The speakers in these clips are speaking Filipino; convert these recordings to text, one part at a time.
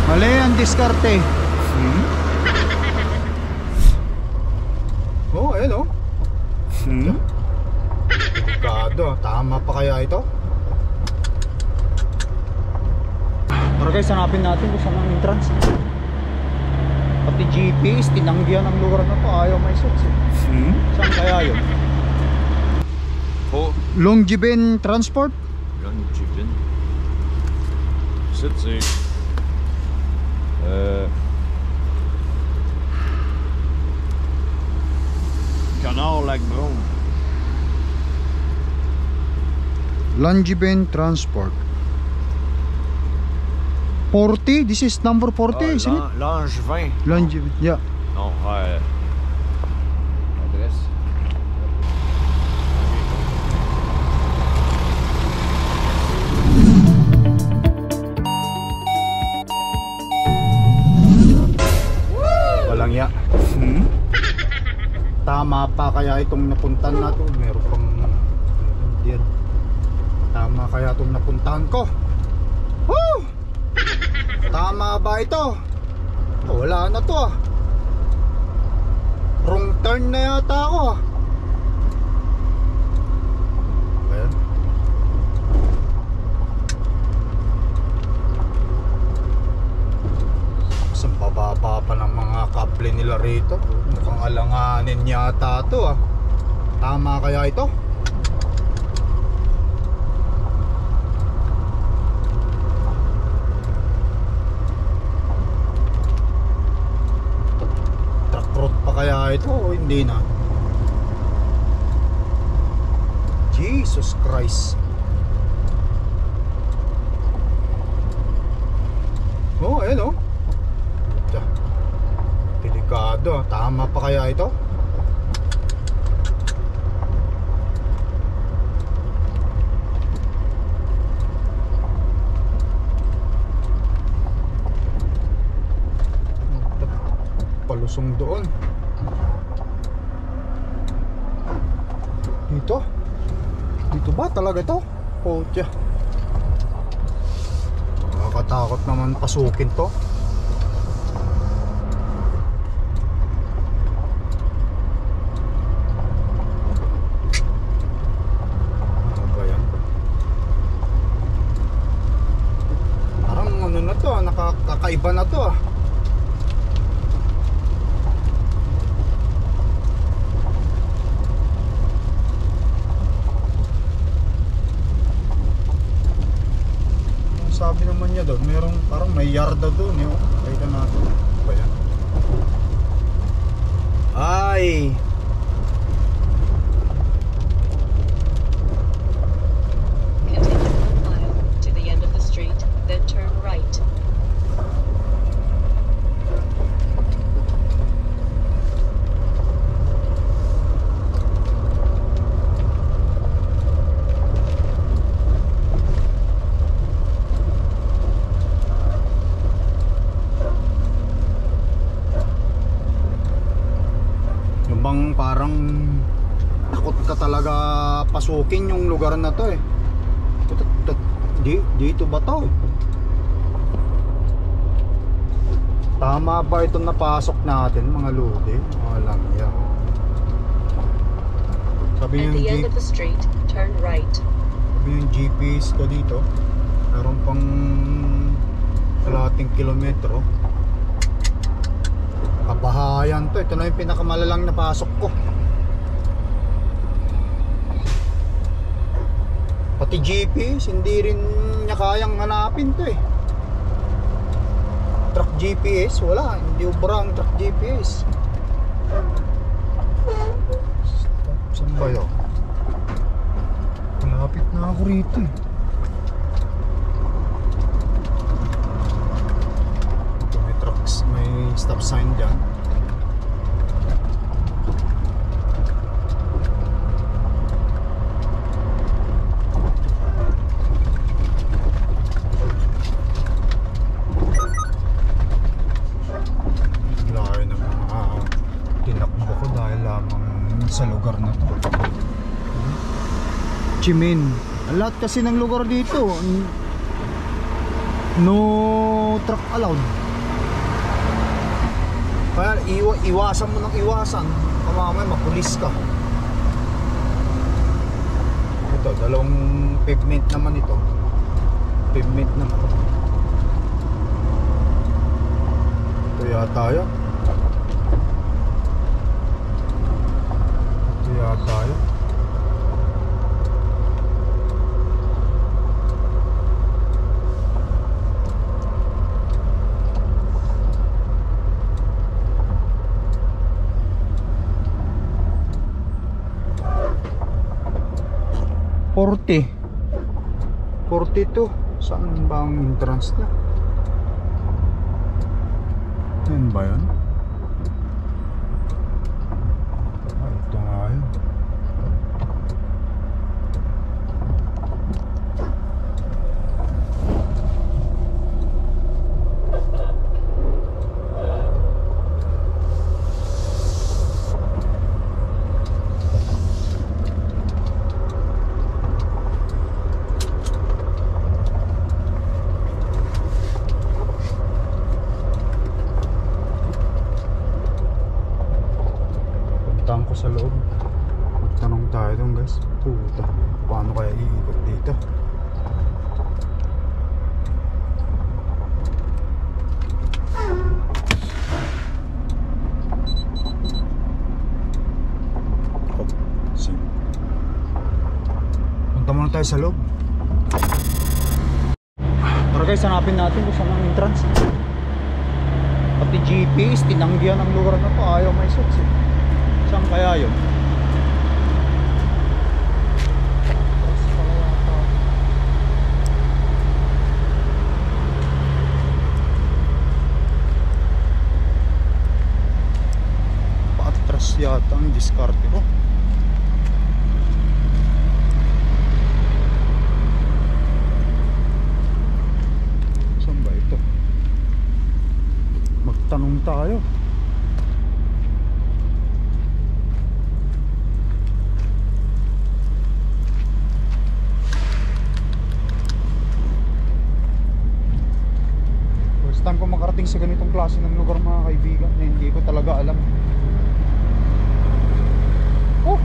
Mali ang diskarte. Oh, ayun oh. Delikado. Tama pa kaya ito? Pero guys, hanapin natin kung saan ang entrance. Pati GPS, tinanggihan ang lugar na to. Ayaw may suits eh. Saan kaya yun? Oh, Longyearbyen Transport? Longyearbyen. Zit ze. Kanaal lijkt me om. Longyearbyen Transport. 40? This is number 40, isn't it? Longyearbyen. Longyearbyen, yeah. Nou, adres. Walang ya. Tama pa kaya itong napuntahan natin? Meron pang Indian. Tama kaya itong napuntahan ko? Woo! Tama ba ito? Wala na to ah. Wrong turn na yata ako ah. Ayan. Isang bababa pa ng mga kable nila rito. Mukhang alanganin yata to ah. Tama kaya ito? Truck route pa kaya ito o hindi na? Jesus Christ. Oh, ayun oh. Delikado. Tama pa kaya ito? Palusong doon. Dito? Dito ba talaga to? Potya. Nakakatakot naman pasukin to. Nakakaiba na to ah. Sabi naman niya doon, merong parang may yarda doon eh. Kaya natin. Ba yan? Ay! Parang takot ka talaga pasukin yung lugar na to eh. Dito ba to? Tama ba itong napasok natin mga lodi? Walang yan. Sabi yung turn right. Sabi yung GPS ko dito, meron pang kalahating kilometro. Kabahayan to. Ito na yung pinakamalalang napasok ko. Pati GPS hindi rin niya kayang hanapin to eh. Truck GPS wala. Hindi ubra ang truck GPS. Saan ba yun? Malapit na ako rito eh. May stop sign dyan. Layo ng mga tinakbo ko dahil lamang sa lugar na to. Jimin. Ang lahat kasi ng lugar dito no no truck allowed. Kaya iwasan mo ng iwasan, mamamay mapulis ka. Ito, dalawang pavement naman ito. Pavement naman. Ito yata yun. Ito yata yun. $40. $42. Saan ba ang entrance niya? Yan ba yun? Ah, ito nga yun. Ko sa loob. Magtanong tayo doon guys. Puta, paano kaya iikot dito? Oh, sim. Punta muna tayo sa loob. Tara guys, hanapin natin kung saan ang entrance. Pati GPS, tinanggihan ang lugar na to. Ayaw may suits eh. Saan kaya yun? Patras yata ang diskarte ko. Saan ba ito? Magtanong tayo. Ko makarating sa ganitong klase ng lugar mga kaibigan na hindi ko talaga alam. Oh!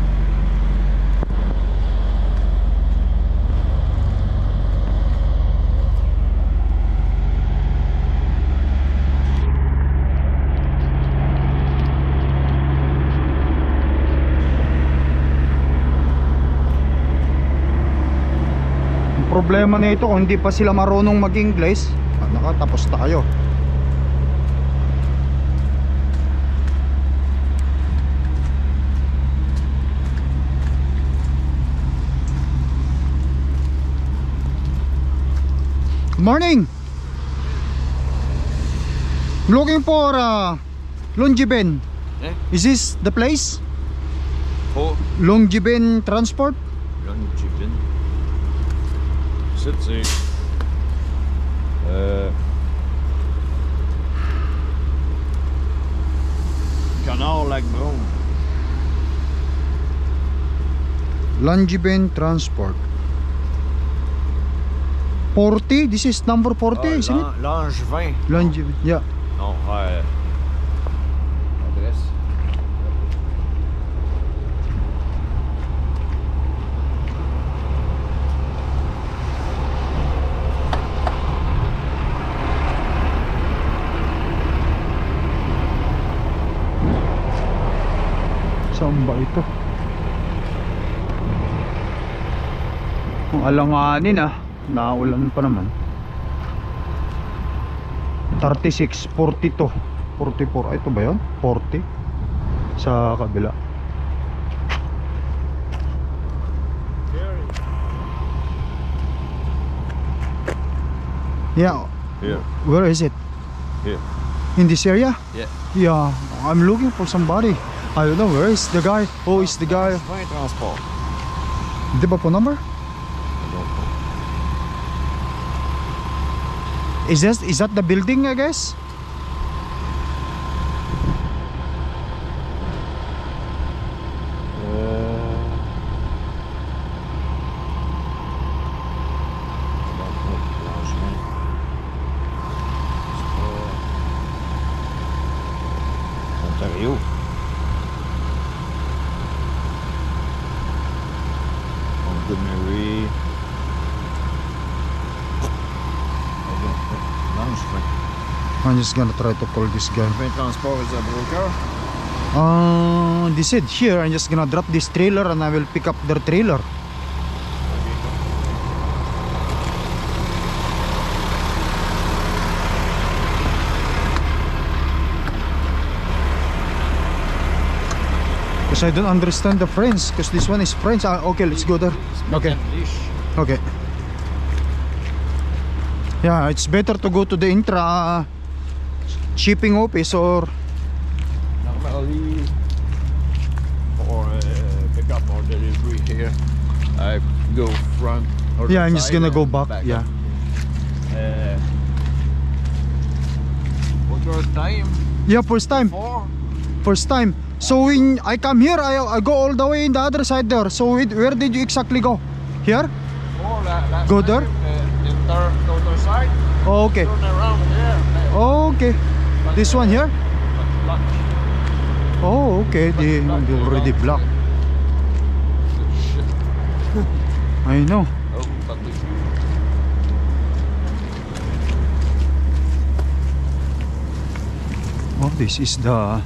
Ang problema nito kung hindi pa sila marunong mag-English, nakatapos tayo. Good morning. I'm looking for Longiben. Eh? Is this the place? Oh, Longiben Transport? Longiben. City. Canal Lagboom. Longiben Transport. 40? This is number 40, isn't it? Langevin. Longiben, yeah. Non, adresse. Saan ba ito? Ang alanganin naulan pa naman. 36, 42, 44. Ito ba yun? 40 sa kabila. Yeah. Here. Where is it? Here. In this area? Yeah. Yeah, I'm looking for somebody. I don't know, where is the guy? Who is the guy? Langevin Transport. Di ba po number? I don't know. Is that the building, I guess? I'm just gonna try to call this guy. Hvem transport is a broker? They said here I'm just gonna drop this trailer and I will pick up their trailer. Because I don't understand the French, because this one is French. Okay, let's go there. Okay. Okay. Yeah, it's better to go to the intra shipping office or Normally for pick up or delivery here, I go front or yeah, the I'm just side gonna go and back. Yeah. up. What's your time? Yeah, first time. First time. So when I come here, I go all the way in the other side there. So where did you exactly go? Here? Last Go time, there? Enter the other side. Oh, okay. Turn around here. Oh, okay. But, This one here? but lunch. Oh, okay. They already blocked. Shit. I know. Oh, but we Oh, this is the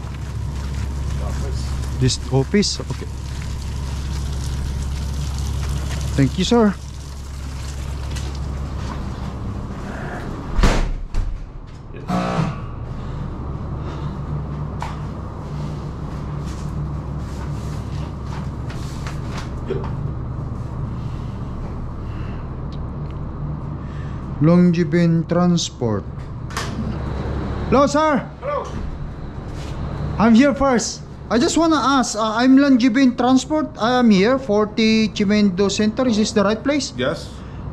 this office. Okay. Thank you, sir. Longevin Transport. Hello, sir. Hello. I'm here first. I just wanna ask. I'm Longevin Transport. I am here, 40 Chimendo Center. Is this the right place? Yes.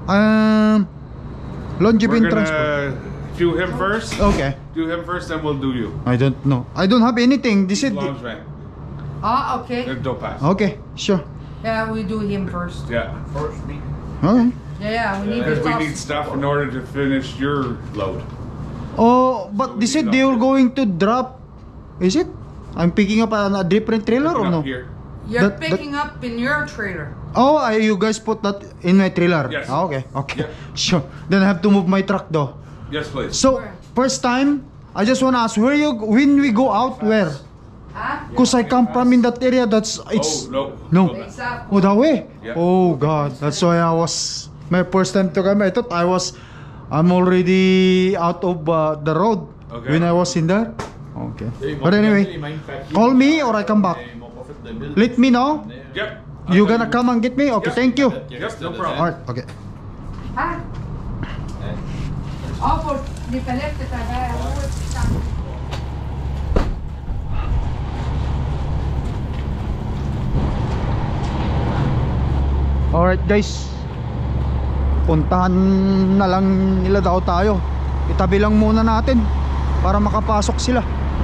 Longevin We're Transport. gonna do him first. Okay. Do him first, then we'll do you. I don't know. I don't have anything. This is. Lounge van. Ah, okay. Don't pass. Okay, sure. Yeah, we do him first. Yeah. first meet. Okay. Yeah, we need Because the we need stuff in order to finish your load. Oh, but they said they were going to drop. Is it? I'm picking up a different trailer or Picking no? up here. You're that- picking up in your trailer. Oh, you guys put that in my trailer? Yes. Ah, okay, okay. Yeah. Sure. Then I have to move my truck though. Yes, please. So, Where? first time, I just want to ask, when we go out, where? Huh? Because I come from in that area, it's... Oh, no. No. Exactly. Oh, that way? Yeah. Oh, God. That's why my first time to come, I thought I'm already out of the road Okay. when I was in there. Okay. But anyway, call me or I come back. Let me know. Yep. You gonna come and get me? Okay, Yes. thank you. Yes, no problem. Alright, okay. Huh? Oh, for the collected Alright guys, puntahan na lang nila daw tayo. Itabi lang muna natin para makapasok sila.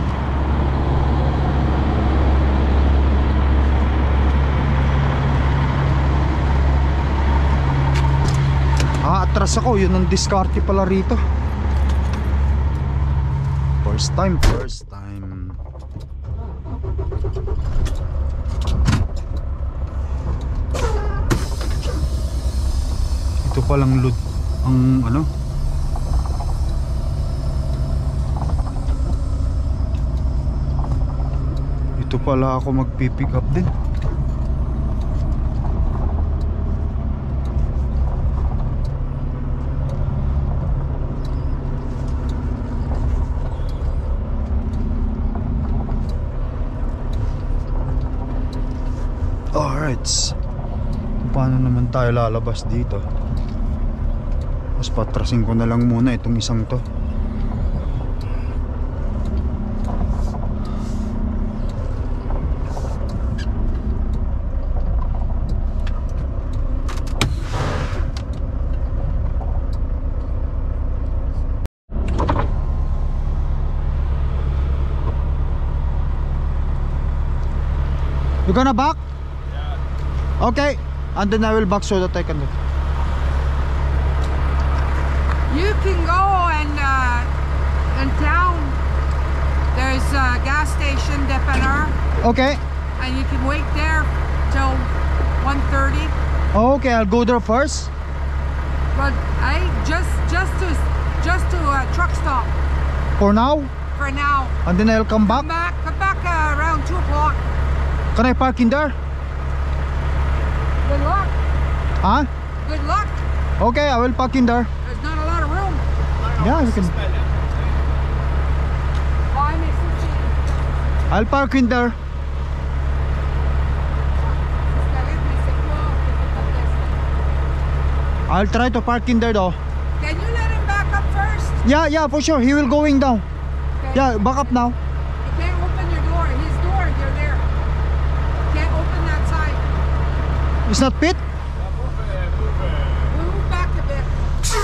Atras ako, yun ang diskarte pala rito. First time. Ito palang load ang ano. Ito pala ako magpipick up din. Alright, paano naman tayo lalabas dito? Mas patrasin ko na lang muna itong isang to. You gonna back? Yeah. Okay, and then I will back so that I can do. You can go and in town. There's a gas station, Depanneur, Okay. and you can wait there till 1:30. Okay, I'll go there first. But I just to truck stop. For now? for now. And then I'll come back? Come back around 2 o'clock. Can I park in there? Good luck. Huh? Good luck. Okay, I will park in there. There's not a lot of room. Yeah, we can. Why, Mrs. I'll park in there. I'll try to park in there though. Can you let him back up first? Yeah, for sure. He will going down. Okay. Yeah, back up now. You can't open your door. His door, you're there. You can't open that side. It's not fit? We'll move back a bit.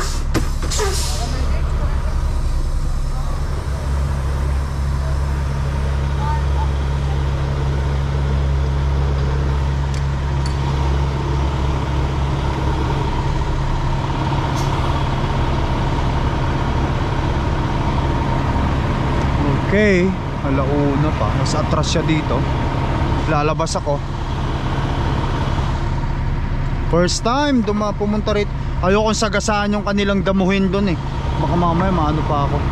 Okay, alauna pa. Mas atras siya dito. Lalabas ako. First time pumunta rito. Ayokong sagasaan yung kanilang damuhin doon eh. Baka mamaya maano pa ako.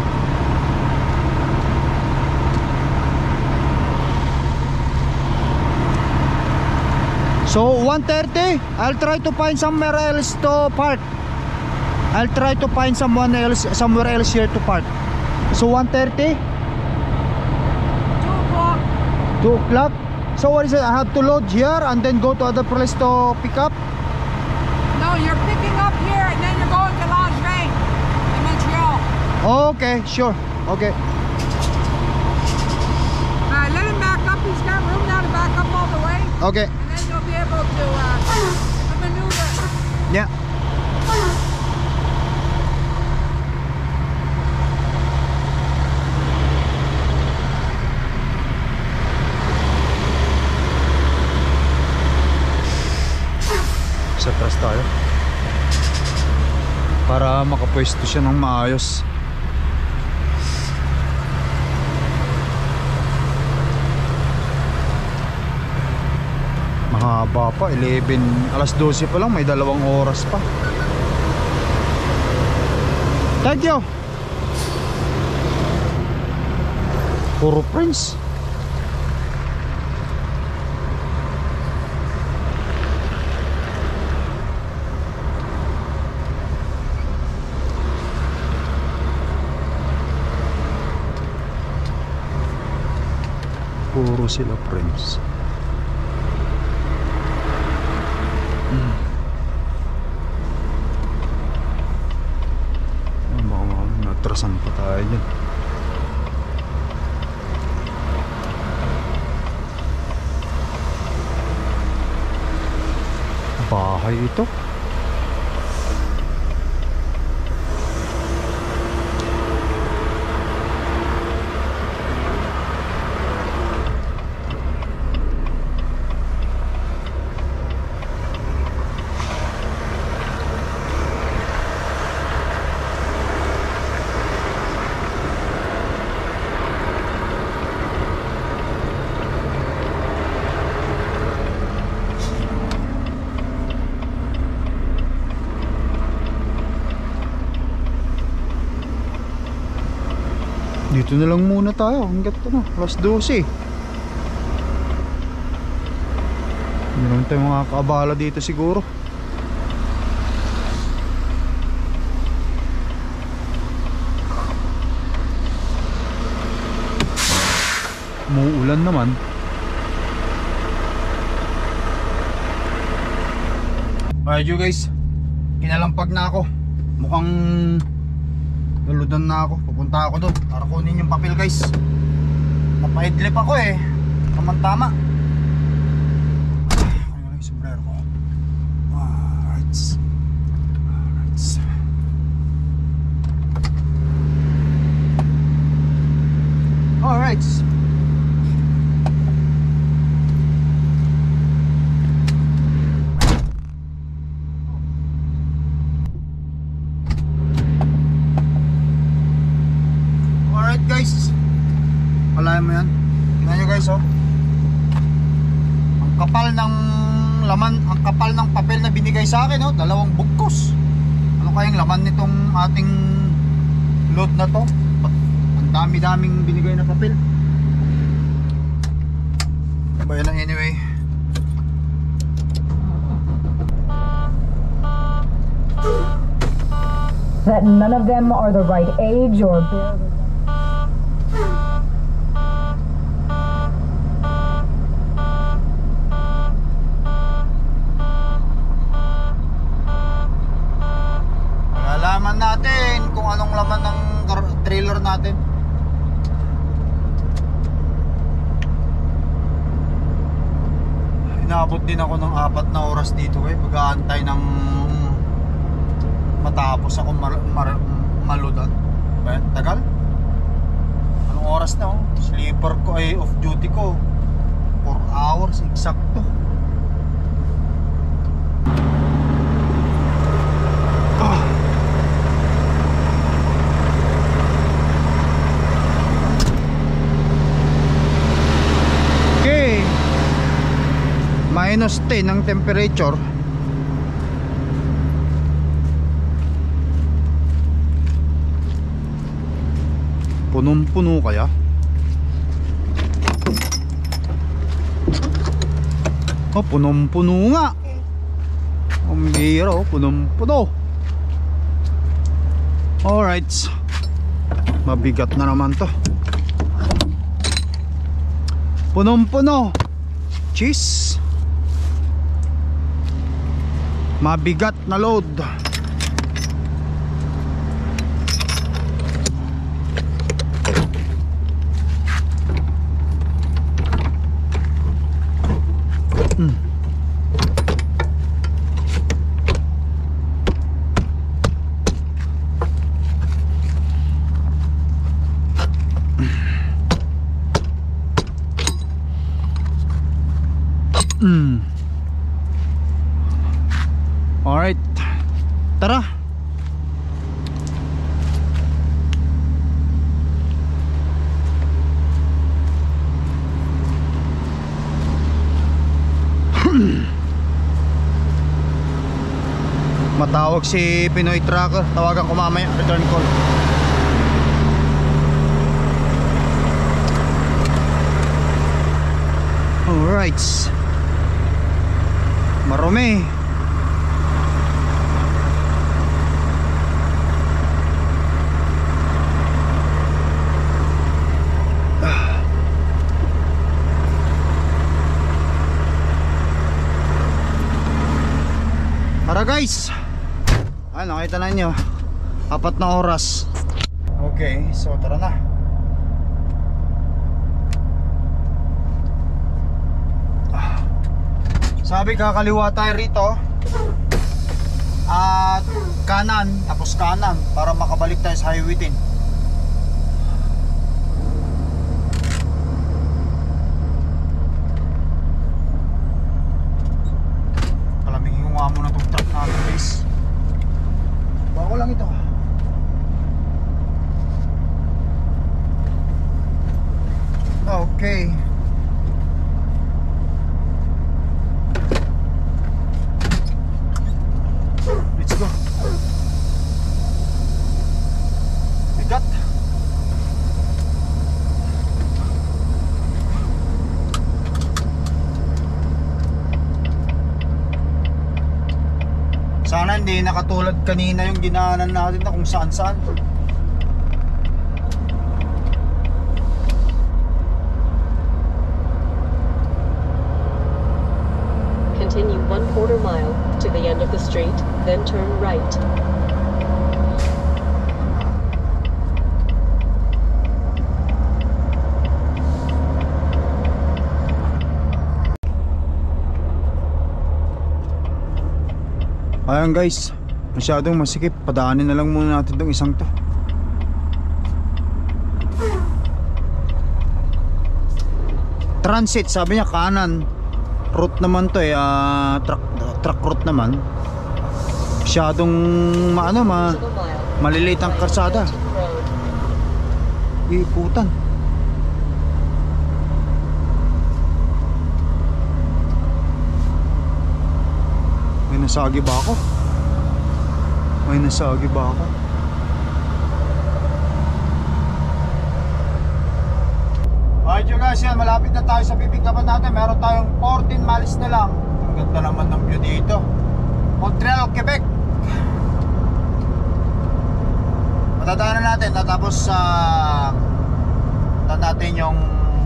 So 1:30, I'll try to find somewhere else to park. I'll try to find somewhere else here to park. So 1:30? 2 o'clock. So what is it? I have to load here and then go to other place to pick up? No, you're picking up here and then you're going to Lingerie in Montreal. Okay, sure. Okay. Let him back up. He's got room now to back up all the way. Okay. And then you'll be able to maneuver. Yeah. Sa taas tayo para makapwesto siya ng maayos. Mahaba pa, alas 12 pa lang, may 2 oras pa. Thank you. Puro Prince. Puro sila Prince. Natrasan pa tayo dyan. Bahay ito. Dito na lang muna tayo hanggat alas 12. Hindi naman tayo makakaabala dito siguro. Umuulan naman. Alright you guys, kinalampag na ako. Mukhang luludan na ako. Pupunta ako doon para kunin yung papel guys. Napaidlip ako eh. Tama-tama. Ano lang yung sombrero ko. Alright. Alright. Guys, malayan mo yan. Tingnan nyo guys oh. Ang kapal ng laman, ang kapal ng papel na binigay sa akin oh. 2 bugkos. Ano kayang laman nitong ating load na to? Ang Dami-daming binigay na papel. Bayan lang anyway. That none of them are the right age or barely. Malalaman natin kung anong laman ng trailer natin. Inaabot din ako ng 4 na oras dito pag-aantay ng matapos ako maludan. Tagal? Anong oras na Sleeper ko ay off duty ko 4 hours eksakto. -10 ang temperature. Punong-puno kaya? Oh, punong-puno nga. Ang biro, punong-puno. Alright. Mabigat na naman to. Punong-puno. Cheese. Mabigat na load. Alright, tara. Matawag si Pinoy Trucker. Tawagan ko mamaya, return call. Alright, marumi. Tara guys. Ay, nakita na nyo 4 na oras. Okay, so tara na. Sabi kakaliwa tayo rito at kanan, tapos kanan para makabalik tayo sa Highway 10. Palamigin ko nga muna itong truck natin guys. Bago lang ito. Okay. Let's go. Bigat. Sana hindi nakatulad kanina yung dinaanan natin na kung saan saan. Continue 1/4 mile to the end of the street, then turn right. Ayan guys, masyadong masikip. Padaanin na lang muna natin itong isang to. Transit, sabi niya kanan. Route naman to truck route naman. Masyadong maliliit ang karsada. Iputan. May nasagi ba ako? May nasagi ba ako? Alright you guys, yan, malapit na tayo sa pipikapan natin. Meron tayong 14 miles na lang. Ang ganda naman ng view dito. Montreal, Quebec. Matadaanan natin. Tapos punta natin yung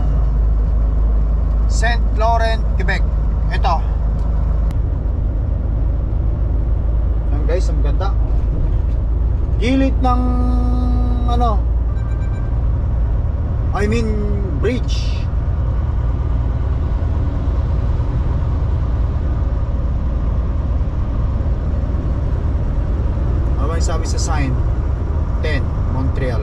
Saint Laurent, Quebec. Ito. Yan guys, ang ganda. Gilid ng bridge. Ano yung sabi sa sign? 10, Montreal.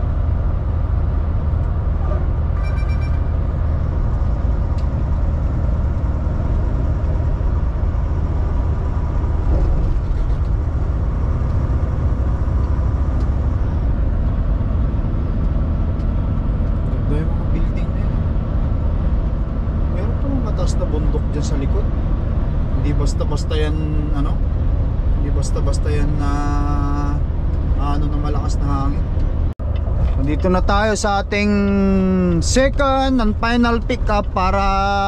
Sa likod. Hindi basta-basta yan hindi basta-basta yan na na malakas na hangin. Nandito na tayo sa ating second and final pickup para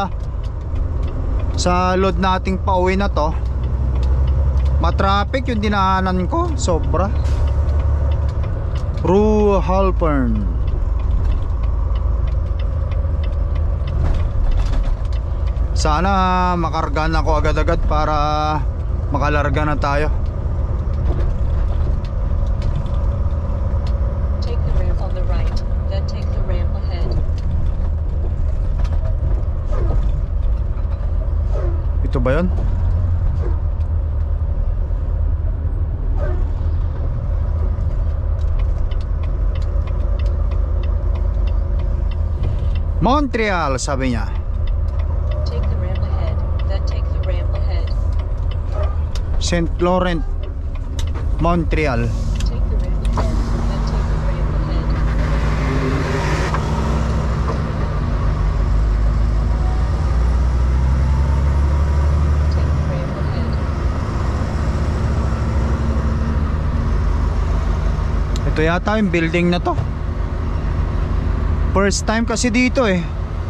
sa load nating pauwi na to. Matraffic yung dinaanan ko, sobra. Rue Halpern. Sana makarga na ako agad-agad para makalarga na tayo. Take the ramp on the right, then take the ramp ahead. Ito ba yun? Montreal, sabi niya. Saint Laurent, Montreal. Take the ramp ahead, then take the ramp ahead. Take the ramp ahead. Ito yata yung building na to. First time kasi dito eh.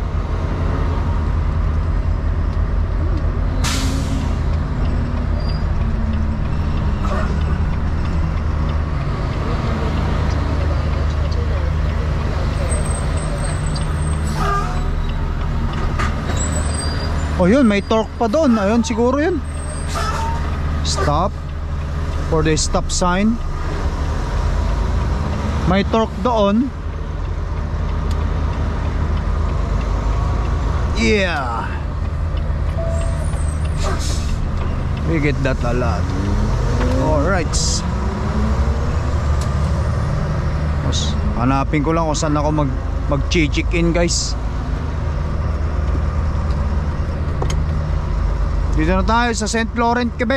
Oh yun, may torque pa doon. Ayun, siguro yun. Stop. For the stop sign. May torque doon. Yeah. We get that a lot. Alright. Hanapin ko lang kung saan ako mag-check in guys. Dito na tayo sa Saint Laurent, Quebec.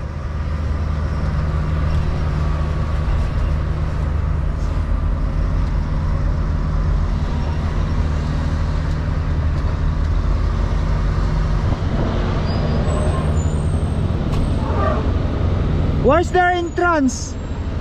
Where's their entrance?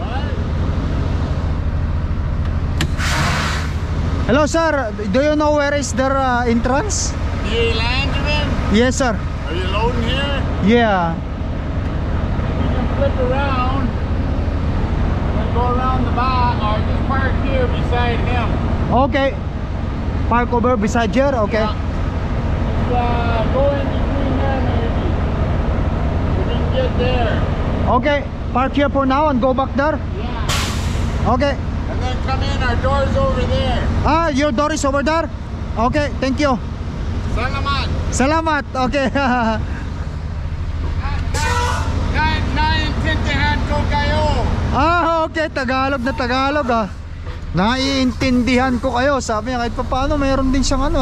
Hello sir, do you know where is their entrance? You land in? Yes sir. Are you loading here? Yeah. You can flip around and go around the back or just park here beside him. Okay. Park over beside here, okay. Yeah. Go in between there maybe. You can get there. Okay, park here for now and go back there. Yeah. Okay. And then come in, our door's over there. Ah, your door is over there? Okay, thank you. Salamat. Salamat, okay. Naiintindihan ko kayo. Ah, okay, Tagalog na Tagalog ah. Naiintindihan ko kayo. Sabi niya kahit pa paano mayroon din siyang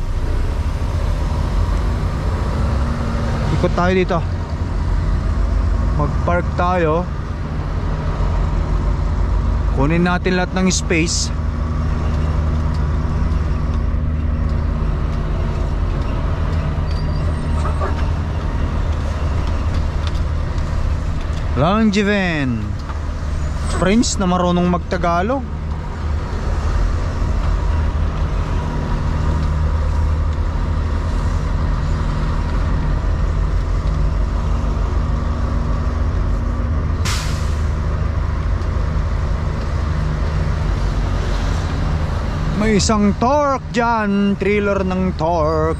Ikot tayo dito. Mag-park tayo. Kunin natin lahat ng space. Langevin Prince na marunong magtagalog. May isang torque dyan. Trailer ng torque.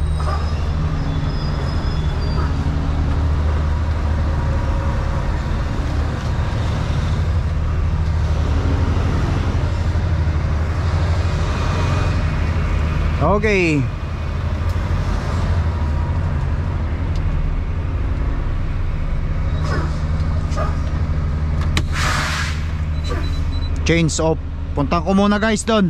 Okay. Chains off. Punta ko muna guys doon.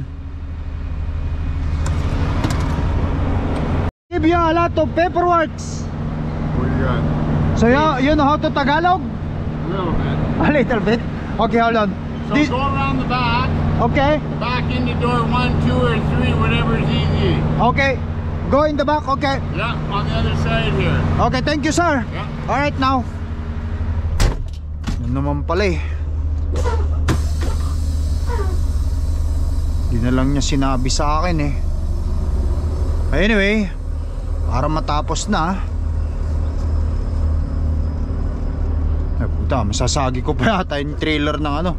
Give you a lot of paperworks. What do you got? So you know how to Tagalog? A little bit. A little bit. Okay, hold on. So go around the back. Okay. Back into door 1, 2, or 3, whatever is easy. Okay. Go in the back. Okay. Yeah, on the other side here. Okay, thank you sir. Yeah. Alright now. Yun naman pala eh. Di na lang niya sinabi sa akin eh. Anyway, para matapos na. Ay puta, masasagi ko pa yata yung trailer ng ano.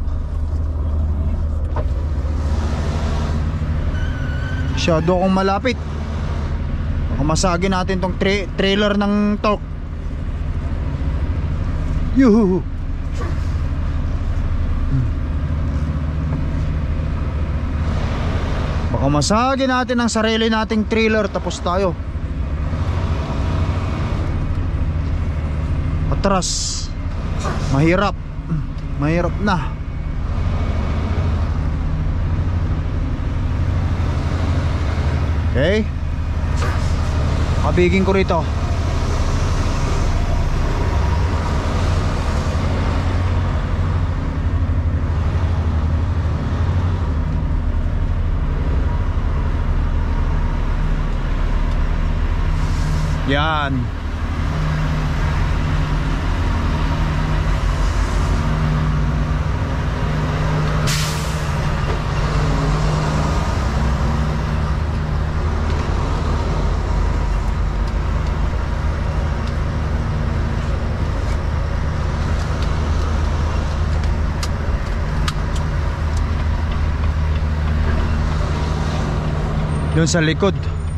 Masyado akong malapit. Baka masagi natin tong trailer ng torque. Yuhu. Baka masagi natin ang sarili nating trailer. Tapos tayo. Atras. Mahirap. Mahirap na. Okay. Kabigin ko rito. Yan. Doon sa likod.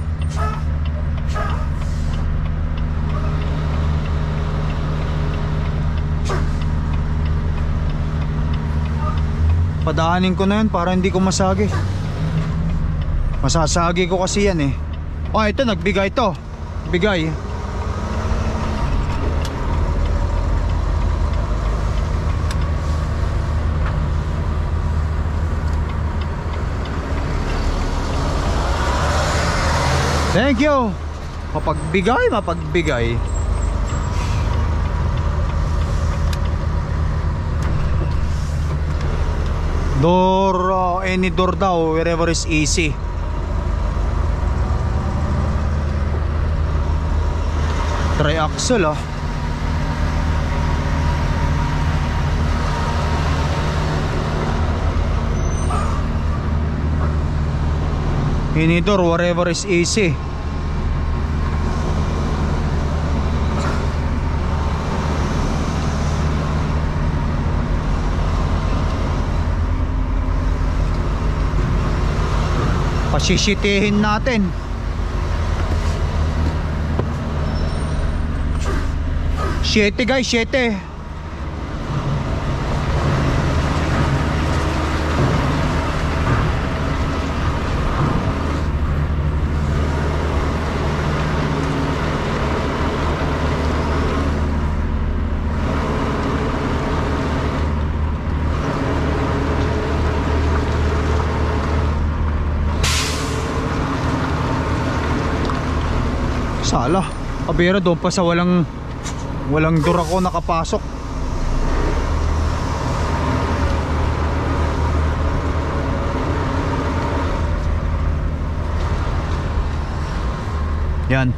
Padaanin ko na yun para hindi ko masagi. Masasagi ko kasi yan eh. Oh, ito nagbigay to. Bigay. Thank you. Mapagbigay, mapagbigay. Door, any door daw, wherever is easy. Triaxle ah. Any door, wherever is easy. Pasisitihin natin. Siete guys, 7. Sala, kabera doon pa sa walang door ako nakapasok. Yan.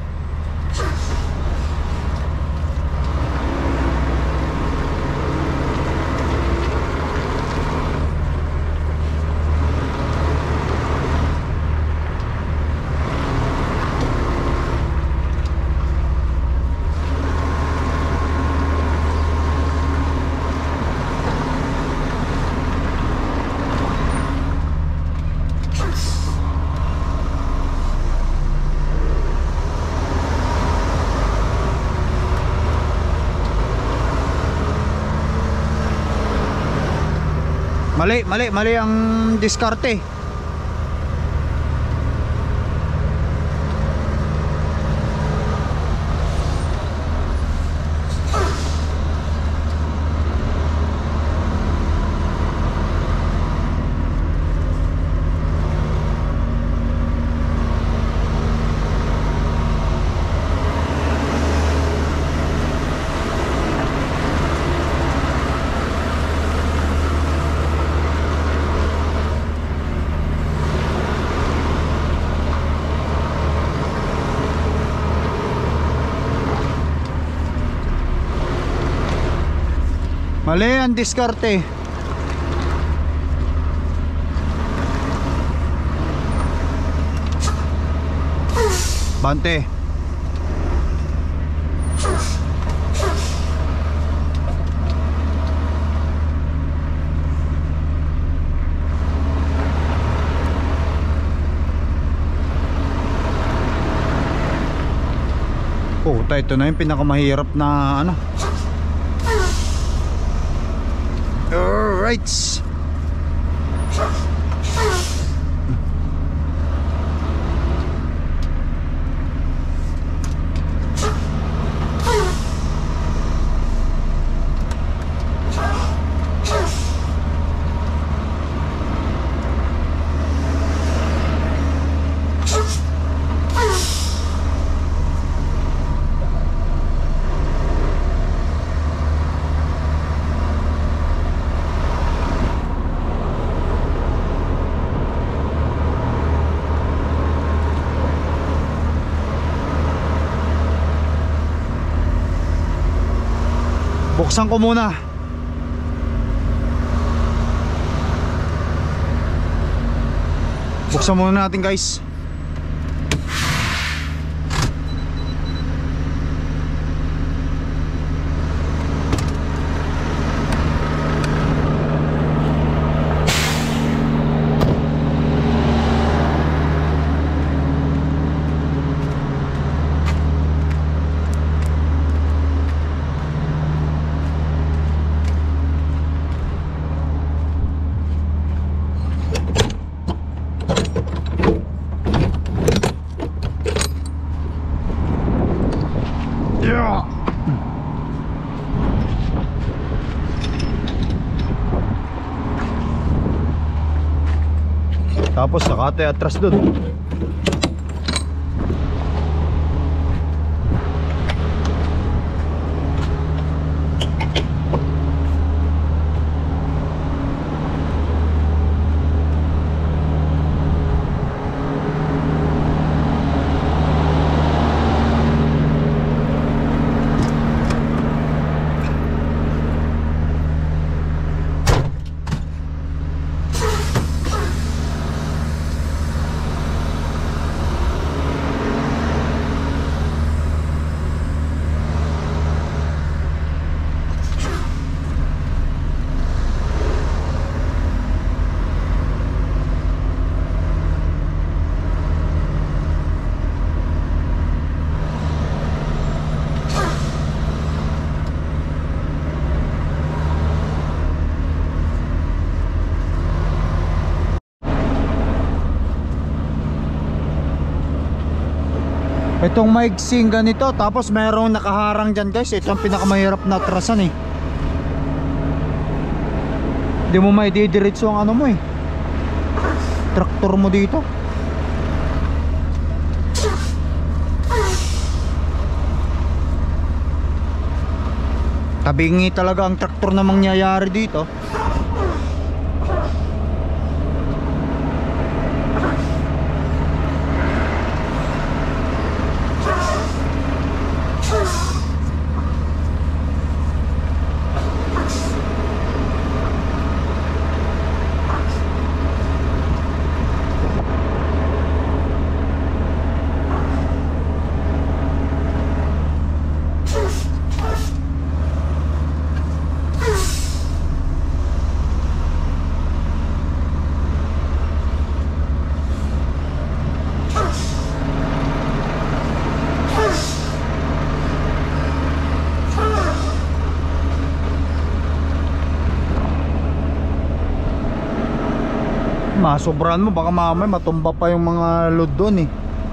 Mali ang diskarte. Mali ang diskarte. Bante. Puta, ito na yung pinakamahirap na ano. Alright. Buksan ko muna. Buksan muna natin, guys. Tapos nakate atras dun. Itong maigsing ganito, tapos mayroong nakaharang dyan, guys. Ito ang pinakamahirap na atrasan eh. Hindi mo maididiretso ang ano mo eh, traktor mo dito. Tabingi talaga ang traktor na mangyayari dito. Masobrahan mo, baka mamaya matumba pa yung mga load doon eh.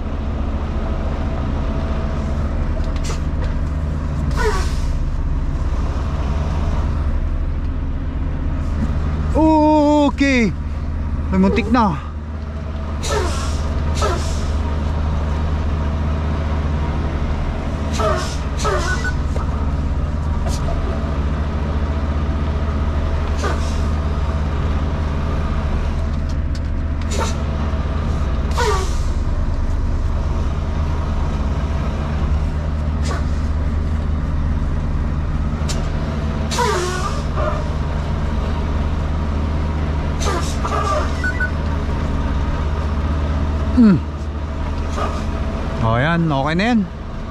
Okay. May muntik na. O yan, okay na yan.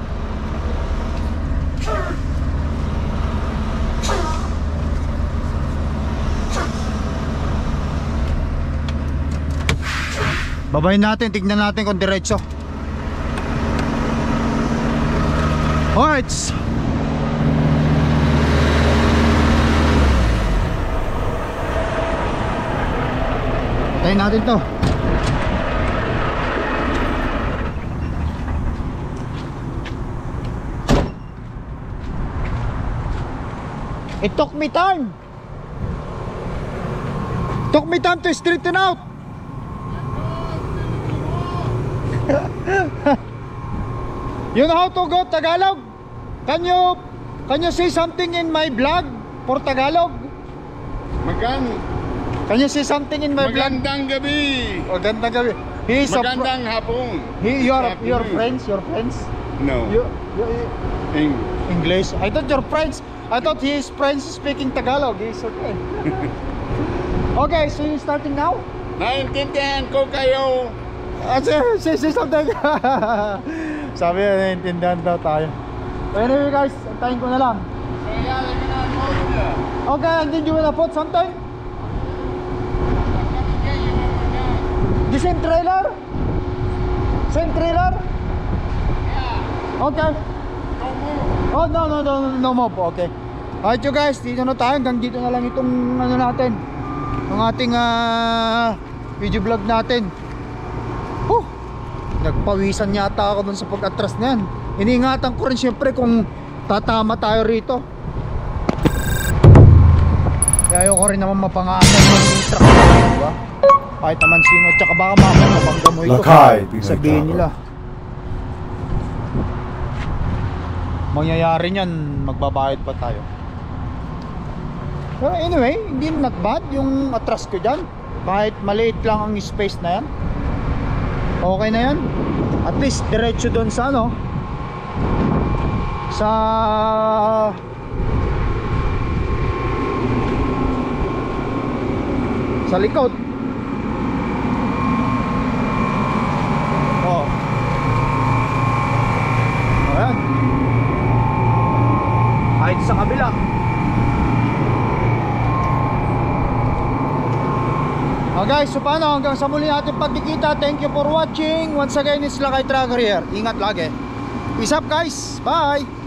Babayin natin, tignan natin kung diretso. Alright. Patayin natin to. It took me time. Took me time to straighten out. You know how to go Tagalog? Can you say something in my vlog for Tagalog? Can you say something in my vlog? Magandang gabi. Magandang gabi. He is Magandang hapon. your friends? No. English. I thought your friends. I thought his friends speaking Tagalog. He's okay. Okay, so you starting now? Naintindihan ko kayo. Say something. Sabi niya, naiintindihan daw tayo. So anyway guys, antayin ko na lang. Okay, and then you wanna put something? The same trailer? Same trailer? Yeah. Okay. Oh, no more po. Okay. Alright you guys, dito na tayo. Hanggang dito na lang itong ano natin, yung ating video vlog natin. Nagpawisan yata ako dun sa pag-atras na yan. Iniingatan ko rin syempre kung tatama tayo rito. Kaya ayoko rin naman mapangasan yung truck, diba? Kahit naman sino, tsaka baka mapapabangga mo ito. Sabihin nila mangyayari nyan, magbabayad pa tayo. Pero anyway, hindi not bad yung atras ko dyan. Kahit maliit lang ang space na yan, okay na yan. At least diretso doon sa ano, sa likod. Oh. Ayan. Kahit sa kabila. Guys, so paano, hanggang sa muli natin pagkikita. Thank you for watching. Once again, it's Lakay Tracker here. Ingat lagi. Peace up guys. Bye.